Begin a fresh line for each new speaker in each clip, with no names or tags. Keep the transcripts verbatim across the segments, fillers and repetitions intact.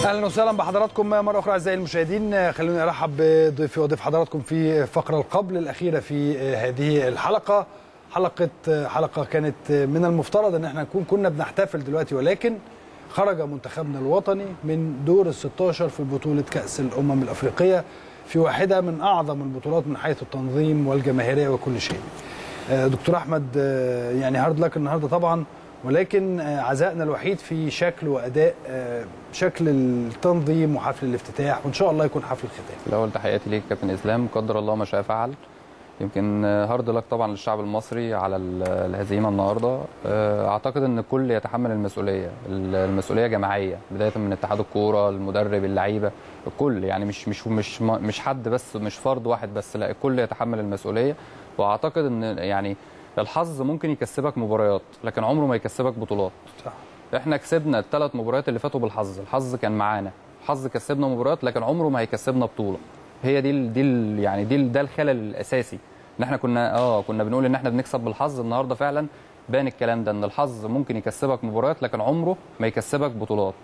اهلا وسهلا بحضراتكم مره اخرى اعزائي المشاهدين. خلوني ارحب بضيفي وضيف حضراتكم في الفقره القبل الاخيره في هذه الحلقه. حلقه حلقه كانت من المفترض ان احنا نكون كنا بنحتفل دلوقتي، ولكن خرج منتخبنا الوطني من دور ال ستاشر في بطوله كاس الامم الافريقيه في واحده من اعظم البطولات من حيث التنظيم والجماهيريه وكل شيء. دكتور احمد، يعني هارد لك النهارده طبعا، ولكن عزائنا الوحيد في شكل واداء شكل التنظيم وحفل الافتتاح، وان شاء الله يكون حفل الختام.
الاول تحياتي ليك كابتن اسلام، قدر الله ما شاء فعل. يمكن هارد لك طبعا للشعب المصري على الهزيمه النهارده. اعتقد ان الكل يتحمل المسؤوليه، المسؤوليه جماعيه بدايه من اتحاد الكوره، المدرب، اللعيبه، الكل، يعني مش مش مش مش حد بس، مش فرد واحد بس، لا الكل يتحمل المسؤوليه. واعتقد ان يعني الحظ ممكن يكسبك مباريات لكن عمره ما يكسبك بطولات. صح. احنا كسبنا الثلاث مباريات اللي فاتوا بالحظ، الحظ كان معانا، الحظ كسبنا مباريات لكن عمره ما هيكسبنا بطوله. هي دي ال دي ال يعني دي ال ده الخلل الاساسي، ان احنا كنا اه كنا بنقول ان احنا بنكسب بالحظ. النهارده فعلا بان الكلام ده، ان الحظ ممكن يكسبك مباريات لكن عمره ما يكسبك بطولات.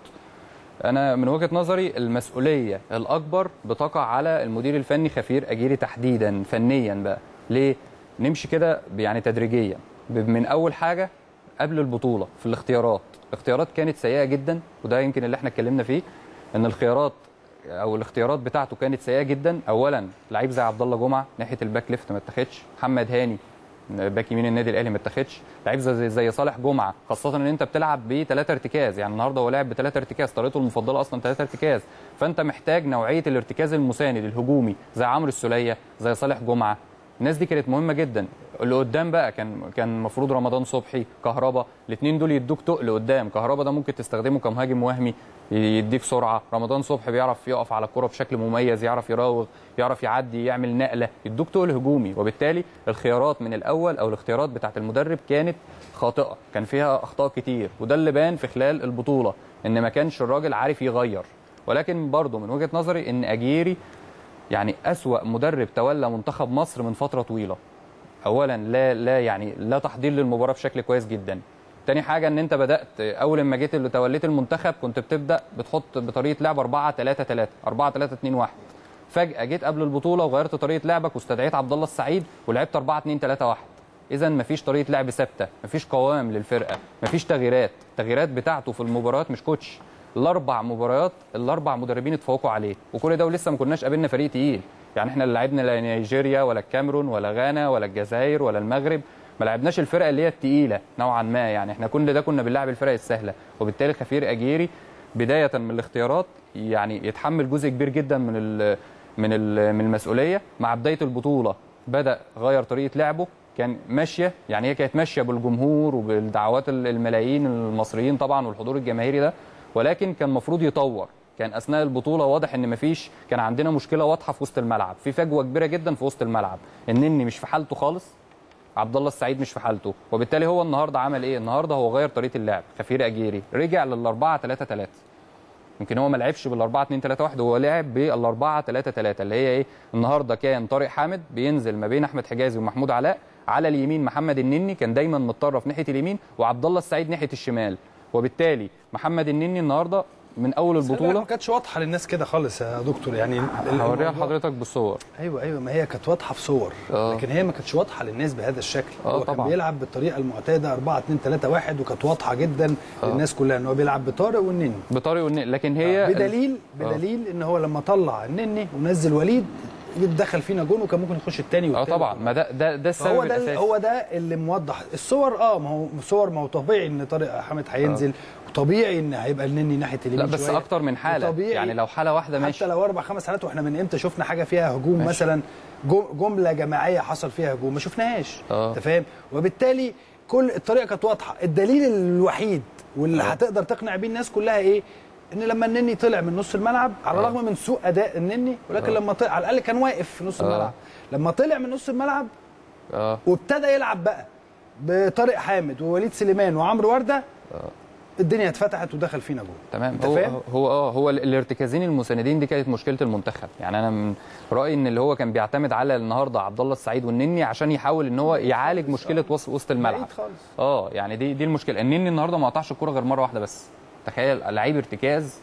انا من وجهه نظري المسؤوليه الاكبر بتقع على المدير الفني خفير اجيري تحديدا فنيا. بقى ليه نمشي كده يعني تدريجيا؟ من اول حاجه قبل البطوله في الاختيارات، الاختيارات كانت سيئه جدا، وده يمكن اللي احنا اتكلمنا فيه، ان الخيارات او الاختيارات بتاعته كانت سيئه جدا. اولا لعيب زي عبد الله جمعه ناحيه الباك ليفت ما اتاخدش، محمد هاني باك يمين النادي الاهلي ما اتاخدش، لعيب زي زي صالح جمعه، خاصه ان انت بتلعب بثلاثه ارتكاز، يعني النهارده هو لاعب بثلاثه ارتكاز، طريقته المفضله اصلا ثلاثه ارتكاز، فانت محتاج نوعيه الارتكاز المساند الهجومي زي عمرو السوليه، زي صالح جمعه. الناس دي كانت مهمه جدا. اللي قدام بقى كان كان المفروض رمضان صبحي، كهربا، الاثنين دول يدوك تقل قدام. كهربا ده ممكن تستخدمه كمهاجم وهمي يديك سرعه، رمضان صبحي بيعرف يقف على الكره بشكل مميز، يعرف يراوغ، يعرف يعدي، يعمل نقله، يدوك تقل هجومي. وبالتالي الخيارات من الاول او الاختيارات بتاعه المدرب كانت خاطئه، كان فيها اخطاء كتير، وده اللي بان في خلال البطوله، ان ما كانش الراجل عارف يغير. ولكن برضه من وجهه نظري ان اجيري يعني أسوأ مدرب تولى منتخب مصر من فترة طويلة. أولا لا لا يعني لا تحضير للمباراة بشكل كويس جدا. تاني حاجة ان انت بدأت اول ما جيت اللي توليت المنتخب كنت بتبدأ بتحط بطريقة لعب أربعة ثلاثة ثلاثة، أربعة ثلاثة اثنين واحد. فجأة جيت قبل البطولة وغيرت طريقة لعبك واستدعيت عبد الله السعيد ولعبت أربعة اثنين ثلاثة واحد. إذا مفيش طريقة لعب ثابتة، مفيش قوام للفرقة، مفيش تغييرات، التغييرات بتاعته في المباريات مش كوتش. الاربع مباريات الاربع مدربين اتفوقوا عليه، وكل ده ولسه ما كناش قابلنا فريق تقيل. يعني احنا اللي لعبنا لا نيجيريا ولا الكاميرون ولا غانا ولا الجزائر ولا المغرب، ما لعبناش الفرقه اللي هي الثقيله نوعا ما. يعني احنا كل ده كنا بنلعب الفرق السهله. وبالتالي خفير اجيري بدايه من الاختيارات يعني يتحمل جزء كبير جدا من ال من ال من المسؤوليه. مع بدايه البطوله بدا غير طريقه لعبه، كان ماشيه، يعني هي كانت ماشيه بالجمهور وبالدعوات الملايين المصريين طبعا والحضور الجماهيري ده، ولكن كان المفروض يطور. كان اثناء البطوله واضح ان مفيش، كان عندنا مشكله واضحه في وسط الملعب، في فجوه كبيره جدا في وسط الملعب، النني مش في حالته خالص، عبد الله السعيد مش في حالته. وبالتالي هو النهارده عمل ايه؟ النهارده هو غير طريقه اللعب. خفير اجيري رجع لل أربعة ثلاثة ثلاثة. يمكن هو ما لعبش بال أربعة اثنين ثلاثة واحد، هو لعب بال أربعة ثلاثة ثلاثة اللي هي ايه؟ النهارده كان طارق حامد بينزل ما بين احمد حجازي ومحمود علاء، على اليمين محمد النني كان دايما متطرف ناحيه اليمين، وعبد الله السعيد ناحيه الشمال. وبالتالي محمد النني النهارده من اول البطوله
ما كانتش واضحه للناس كده خالص يا دكتور. يعني
هوريها لحضرتك بالصور.
ايوه ايوه ما هي كانت واضحه في صور، أوه. لكن هي ما كانتش واضحه للناس بهذا الشكل. هو طبعا كان بيلعب بالطريقه المعتاده أربعة اثنين ثلاثة واحد، وكانت واضحه جدا أوه. للناس كلها ان هو بيلعب بطارق والنني
بطارق والنني. لكن هي
أوه. بدليل بدليل أوه. ان هو لما طلع النني ونزل وليد دخل فينا جون، وكان ممكن يخش الثاني والثالث.
اه طبعا، ما ده ده ده السبب
هو ده
الاساسي.
هو ده اللي موضح الصور. اه ما هو صور، ما هو طبيعي ان طارق حامد هينزل، وطبيعي ان هيبقى النني ناحيه اليمين.
لا بس شوية. اكتر من حاله، يعني لو حاله واحده ماشي،
حتى لو اربع خمس حالات. واحنا من امتى شفنا حاجه فيها هجوم ماشي. مثلا جمله جماعيه حصل فيها هجوم ما شفناهاش، انت فاهم؟ وبالتالي كل الطريقه كانت واضحه. الدليل الوحيد واللي هتقدر تقنع بيه الناس كلها ايه؟ ان لما النني طلع من نص الملعب، على الرغم من سوء اداء النني، ولكن أوه. لما طلع على الاقل كان واقف في نص أوه. الملعب. لما طلع من نص الملعب أوه. وابتدى يلعب بقى بطارق حامد ووليد سليمان وعمرو ورده، أوه. الدنيا اتفتحت ودخل فينا جول.
تمام. هو هو اه هو الارتكازين المساندين دي كانت مشكله المنتخب. يعني انا من رايي ان اللي هو كان بيعتمد على النهارده عبد الله السعيد والنني عشان يحاول ان هو يعالج مشكله وسط الملعب. اه يعني دي دي المشكله. النني النهارده ما قطعش الكوره غير مره واحده بس. تخيل لعيب ارتكاز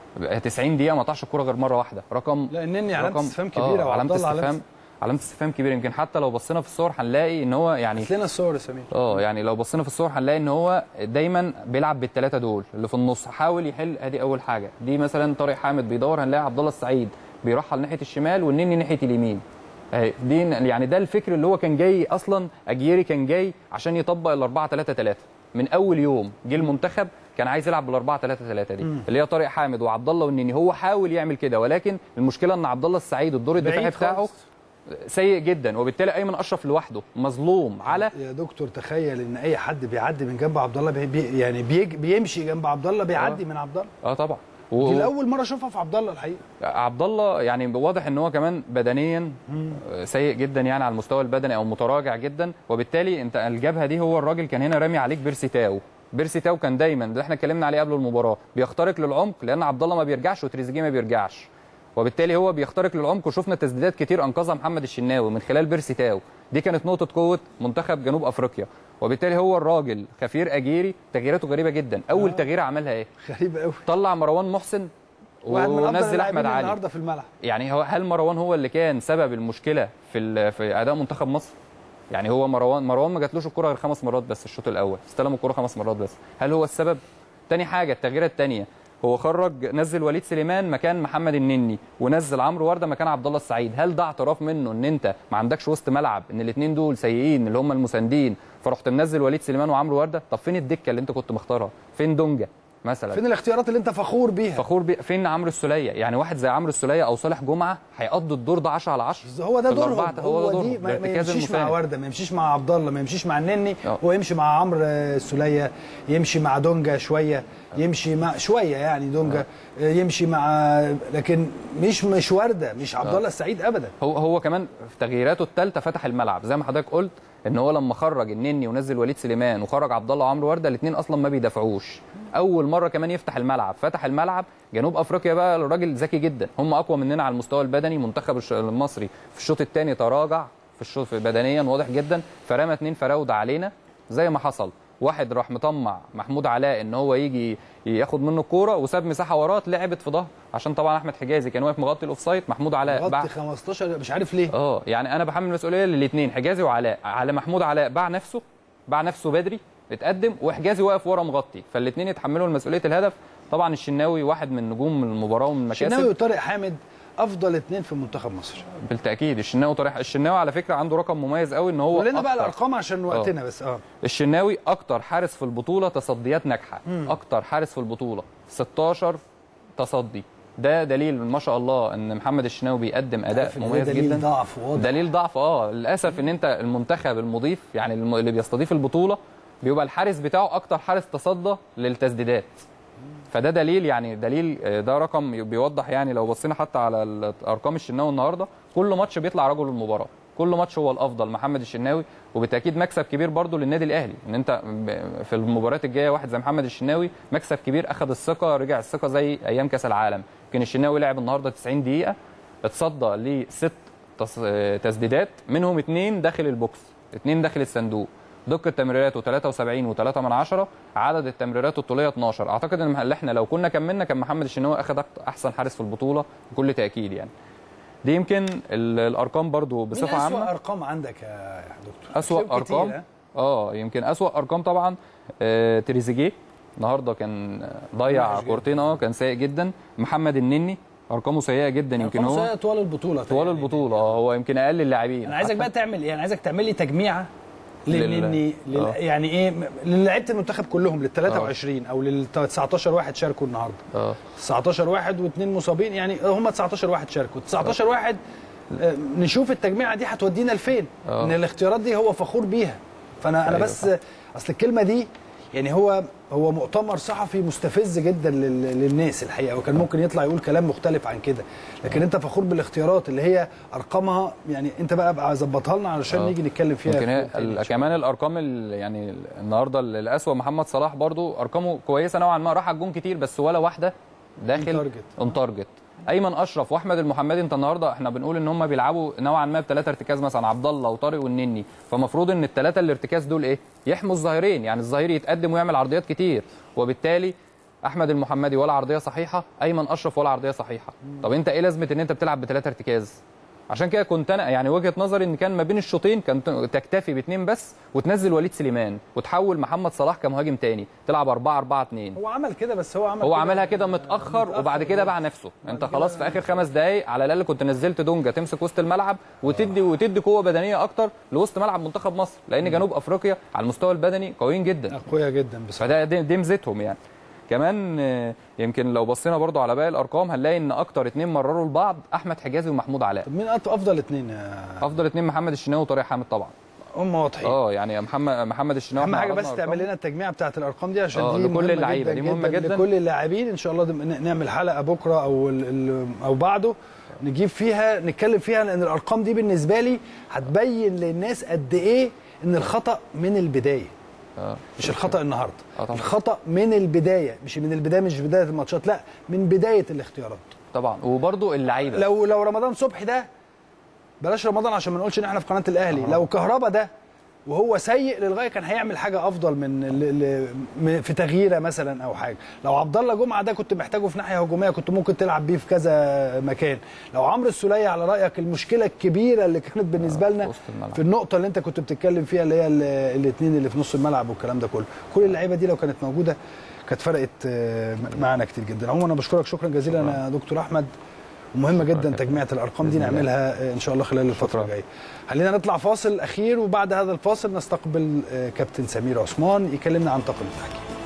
تسعين دقيقه ما قطعش الكوره غير مره واحده. رقم
لا النني علامه استفهام كبيره،
اه علامه استفهام علامه استفهام كبيره. يمكن حتى لو بصينا في الصور هنلاقي ان هو يعني
هات لنا الصور يا سمير.
اه يعني لو بصينا في الصور هنلاقي ان هو دايما بيلعب بالثلاثه دول اللي في النص، حاول يحل. ادي اول حاجه دي مثلا طارق حامد بيدور، هنلاقي عبد الله السعيد بيرحل ناحيه الشمال والنني ناحيه اليمين. اهي دي يعني ده الفكر اللي هو كان جاي اصلا. اجيري كان جاي عشان يطبق ال أربعة ثلاثة ثلاثة من اول يوم جه المنتخب، كان عايز يلعب بال أربعة ثلاثة ثلاثة دي م. اللي هي طارق حامد وعبد الله والنني. هو حاول يعمل كده، ولكن المشكله ان عبد الله السعيد الدور الدفاعي بتاعه سيء جدا، وبالتالي ايمن اشرف لوحده مظلوم على.
يا دكتور تخيل ان اي حد بيعدي من جنب عبد الله بي يعني بي بيمشي جنب عبد الله بيعدي آه. من عبد الله.
اه طبعا
و... دي لاول مره اشوفها في عبد الله الحقيقه.
عبد الله يعني واضح ان هو كمان بدنيا مم. سيء جدا يعني على المستوى البدني او متراجع جدا، وبالتالي انت الجبهه دي هو الراجل كان هنا رامي عليك بيرسي تاو. بيرسي تاو كان دايما ده احنا اتكلمنا عليه قبل المباراه بيخترق للعمق، لان عبد الله ما بيرجعش وتريزيجيه ما بيرجعش، وبالتالي هو بيخترق للعمق. وشفنا تسديدات كتير انقذها محمد الشناوي من خلال بيرسي تاو. دي كانت نقطه قوه منتخب جنوب افريقيا، وبالتالي هو الراجل خفير اجيري تغييراته غريبه جدا. اول آه. تغيير عملها ايه؟
غريبه قوي.
طلع مروان محسن ونزل احمد علي
النهارده في الملعب.
يعني هو هل مروان هو اللي كان سبب المشكله في في اداء منتخب مصر؟ يعني هو مروان مروان ما جاتلوش الكره غير خمس مرات بس الشوط الاول، استلم الكره خمس مرات بس. هل هو السبب؟ تاني حاجه التغييره الثانيه، هو خرج نزل وليد سليمان مكان محمد النني ونزل عمرو ورده مكان عبد الله السعيد. هل ده اعتراف منه ان انت ما عندكش وسط ملعب، ان الاثنين دول سيئين اللي هم المساندين، فرحت منزل وليد سليمان وعمرو ورده؟ طب فين الدكه اللي انت كنت مختارها؟ فين دونجا مثلا؟
فين الاختيارات اللي انت فخور بيها؟
فخور بي... فين عمرو السوليه؟ يعني واحد زي عمرو السوليه او صالح جمعه هيقضوا الدور ده عشرة على عشرة.
هو ده دورهم. هو, هو دي ما, ما يمشيش المساند. مع ورده، ما يمشيش مع عبد الله، ما يمشيش مع النني، هو يمشي مع عمرو السوليه، يمشي مع دونجا شويه، يمشي مع شويه يعني دونجا، يمشي مع، لكن مش مش ورده، مش عبد الله السعيد ابدا.
هو هو كمان في تغييراته الثالثه فتح الملعب زي ما حضرتك قلت، ان هو لما خرج النني ونزل وليد سليمان وخرج عبد الله وعمرو ورده، الاثنين اصلا ما بيدافعوش. اول مره كمان يفتح الملعب، فتح الملعب. جنوب افريقيا بقى الراجل ذكي جدا، هم اقوى مننا على المستوى البدني. منتخب المصري في الشوط الثاني تراجع في الشوط بدنيا واضح جدا، فرمى اثنين فراوده علينا زي ما حصل. واحد راح مطمع محمود علاء ان هو يجي ياخد منه الكوره وساب مساحه وراه، لعبت في ظهر، عشان طبعا احمد حجازي كان واقف مغطي الاوفسايد. محمود علاء
مغطي خمستاشر مش عارف ليه.
اه يعني انا بحمل المسؤوليه للاثنين، حجازي وعلاء. على محمود علاء باع نفسه باع نفسه بدري اتقدم، وحجازي واقف ورا مغطي، فالاثنين يتحملوا مسؤوليه الهدف. طبعا الشناوي واحد من نجوم المباراه ومن المكاسب.
الشناوي وطارق حامد افضل اثنين في منتخب مصر
بالتاكيد. الشناوي وطارق الشناوي على فكره عنده رقم مميز قوي، ان هو
قول لنا بقى الارقام عشان وقتنا. بس اه
الشناوي اكتر حارس في البطوله تصديات ناجحه، اكتر حارس في البطوله ستاشر تصدي. ده دليل ما شاء الله ان محمد الشناوي بيقدم اداء مميز
دليل
جدا.
دليل ضعف واضح.
دليل ضعف اه للاسف ان انت المنتخب المضيف يعني اللي بيستضيف البطوله بيبقى الحارس بتاعه اكتر حارس تصدى للتسديدات. فده دليل يعني دليل ده رقم بيوضح. يعني لو بصينا حتى على ارقام الشناوي النهارده، كل ماتش بيطلع رجل المباراه، كل ماتش هو الافضل محمد الشناوي. وبالتاكيد مكسب كبير برضو للنادي الاهلي، ان انت في المباريات الجايه واحد زي محمد الشناوي مكسب كبير، اخذ الثقه، رجع الثقه زي ايام كاس العالم. يمكن الشناوي لعب النهارده تسعين دقيقه، اتصدى لست تسديدات، منهم اثنين داخل البوكس، اثنين داخل الصندوق. دقه تمريراته ثلاثة وسبعين وثلاثة من عشرة، عدد التمريرات الطوليه اتناشر. اعتقد ان احنا لو كنا كملنا كان محمد الشناوي اخذ احسن حارس في البطوله بكل تاكيد. يعني دي يمكن الارقام برضو بصفه عامه.
مين اسوأ ارقام عندك يا دكتور؟
اسوأ ارقام اه يمكن اسوأ ارقام طبعا آه تريزيجيه النهارده كان ضيع كورتين، اه كان سيء جدا. محمد النني ارقامه سيئه جدا، يمكن هو
سيئه طوال البطوله
طوال البطوله اه هو يمكن اقل اللاعبين.
انا عايزك بقى تعمل ايه؟ انا عايزك تعمل لي تجميعه للنني لل... يعني ايه للاعيبه المنتخب كلهم، لل ثلاثة وعشرين او لل تسعتاشر واحد شاركوا النهارده. اه تسعتاشر واحد واثنين مصابين، يعني هم تسعتاشر واحد شاركوا. تسعتاشر واحد آه نشوف التجميعه دي هتودينا لفين. أوه. ان الاختيارات دي هو فخور بيها. فانا انا بس اصل الكلمه دي يعني هو هو مؤتمر صحفي مستفز جدا للناس الحقيقه، وكان ممكن يطلع يقول كلام مختلف عن كده، لكن انت فخور بالاختيارات اللي هي ارقامها، يعني انت بقى ابقى ظبطها لنا علشان نيجي نتكلم فيها.
ممكن كمان الارقام يعني النهارده الاسوأ محمد صلاح برضو ارقامه كويسه نوعا ما، راح على الجون كتير بس ولا واحده داخل اون تارجت. ايمن اشرف واحمد المحمدي، انت النهارده احنا بنقول ان هم بيلعبوا نوعا ما بثلاثه ارتكاز، مثلا عبد الله وطارق والنني، فمفروض ان الثلاثه الارتكاز دول ايه؟ يحموا الظهيرين، يعني الظهير يتقدم ويعمل عرضيات كتير، وبالتالي احمد المحمدي ولا عرضيه صحيحه، ايمن اشرف ولا عرضيه صحيحه. طب انت ايه لازمه ان انت بتلعب بثلاثه ارتكاز؟ عشان كده كنت انا يعني وجهه نظري ان كان ما بين الشوطين كان تكتفي باثنين بس وتنزل وليد سليمان وتحول محمد صلاح كمهاجم تاني، تلعب أربعة أربعة اتنين.
هو عمل كده بس هو عمل
هو
كده
عملها كده متاخر, متأخر وبعد كده باع نفسه. انت خلاص في اخر خمس دقائق على الاقل كنت نزلت دونجا تمسك وسط الملعب وتدي وتدي قوه بدنيه اكتر لوسط ملعب منتخب مصر، لان جنوب افريقيا على المستوى البدني قويين جدا،
قويه جدا بصراحه.
فده دي, دي ميزتهم يعني. كمان يمكن لو بصينا برضو على باقي الارقام هنلاقي ان اكتر اتنين مرروا لبعض احمد حجازي ومحمود علاء.
طب مين افضل اتنين يا...
افضل اتنين محمد الشناوي وطارق حامد طبعا.
هم واضحين.
اه يعني محمد محمد الشناوي
اهم حاجه بس تعمل لنا التجميع بتاعه الارقام دي عشان دي
لكل اللعيبه، دي مهمه جدا
لكل اللاعبين. ان شاء الله نعمل حلقه بكره او او بعده نجيب فيها نتكلم فيها، لان الارقام دي بالنسبه لي هتبين للناس قد ايه ان الخطا من البدايه. آه. مش الخطا النهارده، آه الخطا من البدايه، مش من البدايه مش بدايه الماتشات، لا من بدايه الاختيارات
طبعا. وبرده اللعيبه
لو لو رمضان صبحي ده، بلاش رمضان عشان ما نقولش ان احنا في قناه الاهلي، آه. لو كهربا ده وهو سيء للغايه كان هيعمل حاجه افضل من ل... ل... في تغييره مثلا او حاجه. لو عبد الله جمعه ده كنت محتاجه في ناحيه هجوميه كنت ممكن تلعب بيه في كذا مكان. لو عمرو السوليه على رايك المشكله الكبيره اللي كانت بالنسبه لنا في النقطه اللي انت كنت بتتكلم فيها اللي هي الاثنين اللي في نص الملعب والكلام ده كله، كل اللعيبه دي لو كانت موجوده كانت فرقت معانا كتير جدا. عموما انا بشكرك شكرا جزيلا يا دكتور احمد، ومهمه جدا تجميع الارقام دي نعملها ان شاء الله خلال الفتره الجايه. خلينا نطلع فاصل اخير وبعد هذا الفاصل نستقبل كابتن سمير عثمان يكلمنا عن طاقم التحكيم.